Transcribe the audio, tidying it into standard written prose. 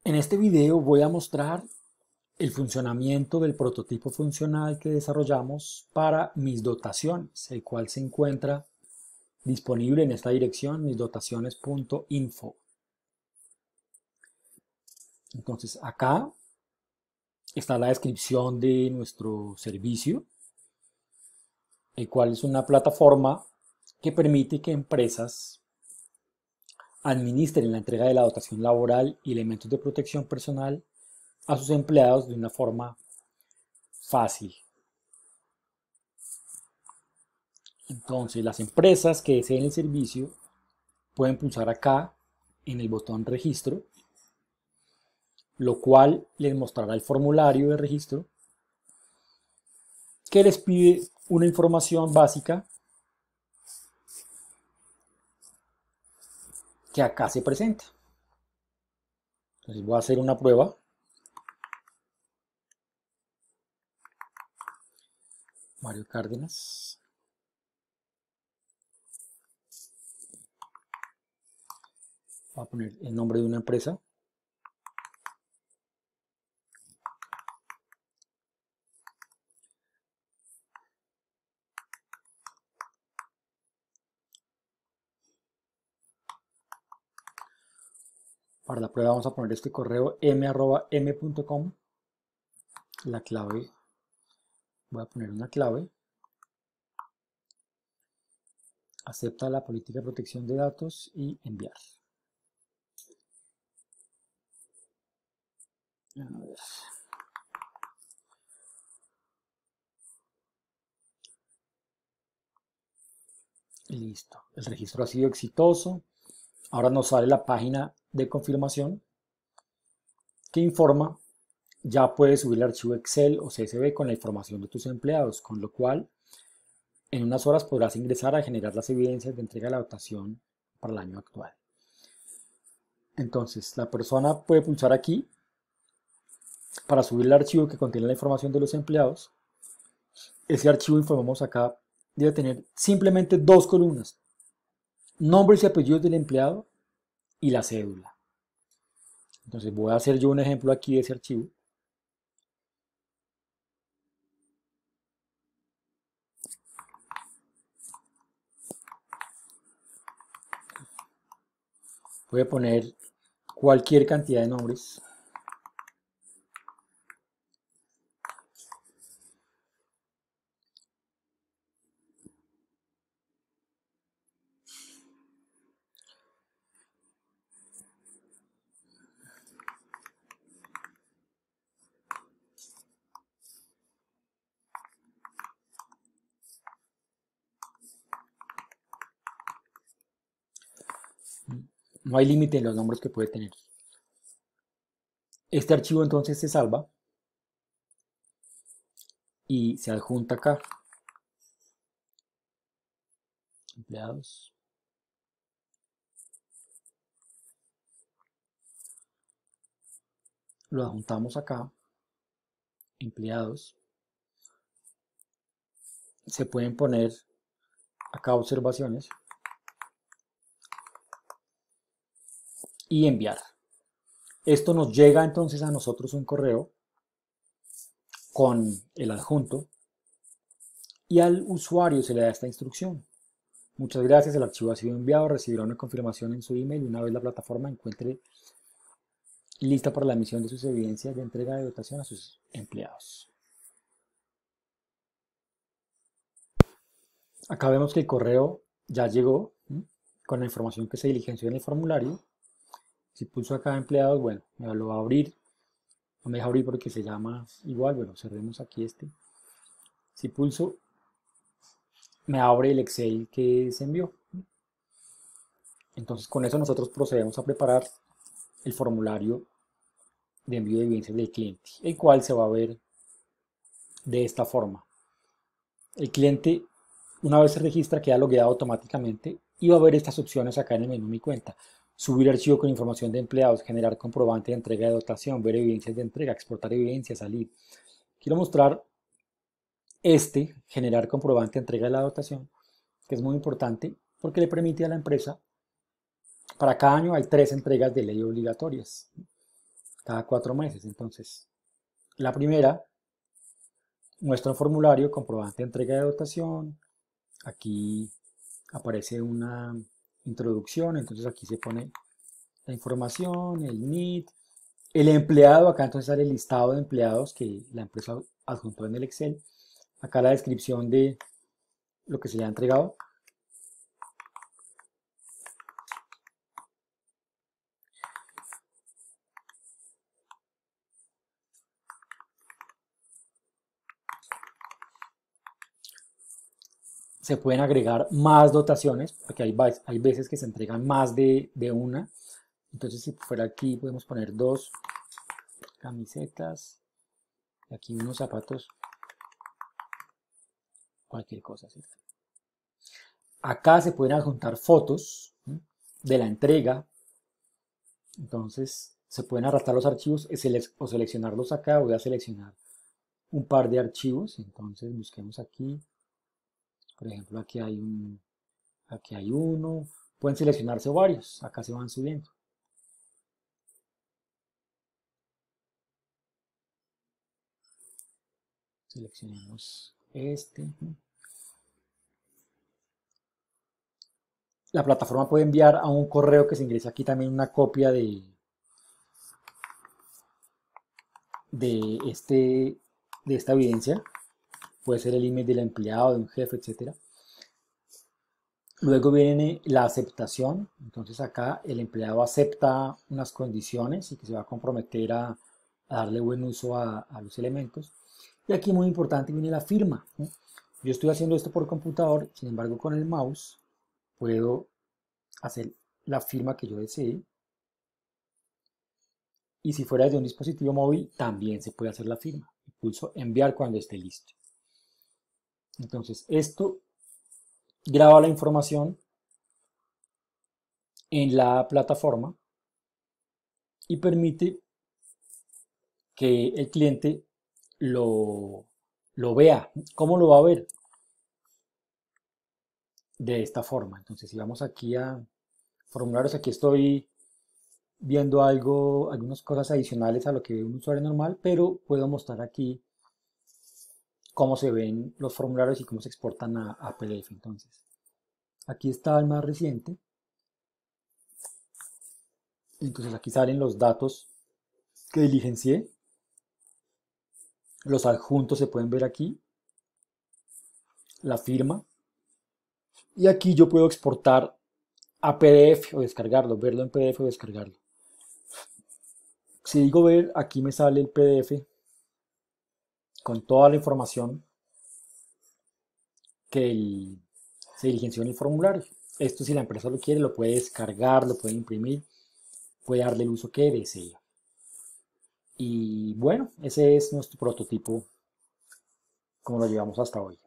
En este video voy a mostrar el funcionamiento del prototipo funcional que desarrollamos para mis dotaciones, el cual se encuentra disponible en esta dirección, misdotaciones.info. Entonces acá está la descripción de nuestro servicio, el cual es una plataforma que permite que empresas administren la entrega de la dotación laboral y elementos de protección personal a sus empleados de una forma fácil. Entonces, las empresas que deseen el servicio pueden pulsar acá en el botón registro, lo cual les mostrará el formulario de registro que les pide una información básica que acá se presenta. Entonces voy a hacer una prueba. Mario Cárdenas. Voy a poner el nombre de una empresa. Para la prueba vamos a poner este correo m@m.com. La clave, voy a poner una clave. Acepta la política de protección de datos y enviar. A ver. Listo. El registro ha sido exitoso. Ahora nos sale la página de confirmación que informa ya puedes subir el archivo Excel o CSV con la información de tus empleados, con lo cual en unas horas podrás ingresar a generar las evidencias de entrega de la dotación para el año actual. Entonces, la persona puede pulsar aquí para subir el archivo que contiene la información de los empleados. Ese archivo, informamos acá, debe tener simplemente dos columnas: nombres y apellidos del empleado y la cédula. Entonces voy a hacer yo un ejemplo aquí de ese archivo. Voy a poner cualquier cantidad de nombres. No hay límite en los nombres que puede tener. Este archivo entonces se salva y se adjunta acá. Empleados. Lo adjuntamos acá. Empleados. Se pueden poner acá observaciones y enviar. Esto nos llega entonces a nosotros un correo con el adjunto y al usuario se le da esta instrucción. Muchas gracias, el archivo ha sido enviado, recibirá una confirmación en su email una vez la plataforma encuentre lista para la emisión de sus evidencias de entrega de dotación a sus empleados. Acá vemos que el correo ya llegó con la información que se diligenció en el formulario. Si pulso acá empleados, bueno, me lo va a abrir. No me deja abrir porque se llama igual. Bueno, cerremos aquí este. Si pulso, me abre el Excel que se envió. Entonces con eso nosotros procedemos a preparar el formulario de envío de evidencias del cliente, el cual se va a ver de esta forma. El cliente, una vez se registra, queda logueado automáticamente y va a ver estas opciones acá en el menú Mi Cuenta: subir archivo con información de empleados, generar comprobante de entrega de dotación, ver evidencias de entrega, exportar evidencias, salir. Quiero mostrar generar comprobante de entrega de la dotación, que es muy importante porque le permite a la empresa, para cada año hay 3 entregas de ley obligatorias. cada 4 meses. Entonces, la primera muestra un formulario comprobante de entrega de dotación. Aquí aparece una introducción, entonces aquí se pone la información, el NID, el empleado, acá entonces sale el listado de empleados que la empresa adjuntó en el Excel. Acá la descripción de lo que se le ha entregado. Se pueden agregar más dotaciones, porque hay veces que se entregan más de una. Entonces, si fuera aquí, podemos poner 2 camisetas, y aquí unos zapatos, cualquier cosa, ¿cierto? Acá se pueden adjuntar fotos de la entrega. Entonces, se pueden arrastrar los archivos o seleccionarlos acá. Voy a seleccionar un par de archivos. Entonces, busquemos aquí. Por ejemplo, aquí hay uno. Pueden seleccionarse varios. Acá se van subiendo. Seleccionemos este. La plataforma puede enviar a un correo que se ingrese aquí también una copia de, este, de esta evidencia. Puede ser el email del empleado, de un jefe, etc. Luego viene la aceptación. Entonces acá el empleado acepta unas condiciones y que se va a comprometer a darle buen uso a los elementos. Y aquí muy importante viene la firma. Yo estoy haciendo esto por computador, sin embargo con el mouse puedo hacer la firma que yo desee. Y si fuera desde un dispositivo móvil, también se puede hacer la firma. Pulso enviar cuando esté listo. Entonces, esto graba la información en la plataforma y permite que el cliente lo vea. ¿Cómo lo va a ver? De esta forma. Entonces, si vamos aquí a formularios, aquí estoy viendo algunas cosas adicionales a lo que ve un usuario normal, pero puedo mostrar aquí cómo se ven los formularios y cómo se exportan a PDF. Entonces, aquí está el más reciente. Entonces aquí salen los datos que diligencié. Los adjuntos se pueden ver aquí. La firma. Y aquí yo puedo exportar a PDF o descargarlo, verlo en PDF o descargarlo. Si digo ver, aquí me sale el PDF con toda la información que se diligenció en el formulario. Esto, si la empresa lo quiere, lo puede descargar, lo puede imprimir, puede darle el uso que desee. Y bueno, ese es nuestro prototipo como lo llevamos hasta hoy.